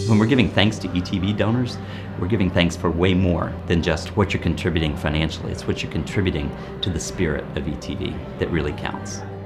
When we're giving thanks to ETV donors, we're giving thanks for way more than just what you're contributing financially. It's what you're contributing to the spirit of ETV that really counts.